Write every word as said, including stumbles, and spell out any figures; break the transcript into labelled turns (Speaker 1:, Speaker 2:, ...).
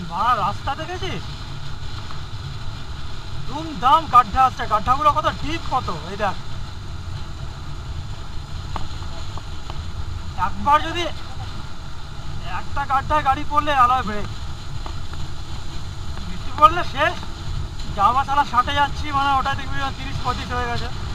Speaker 1: মারা রাস্তা দেখেছিস? ধুমধাম গাড্ডা আসছে, গাড্ডাগুলো কত ডিপ, কত এই দেখ। একবার যদি একটা গাড্ডায় গাড়ি পড়লে আলাদা ব্রেক, বৃষ্টি পড়লে শেষ। জামা ছাড়া ষাটে যাচ্ছি, মানে ওটা দেখবি তিরিশ পঁচিশ হয়ে গেছে।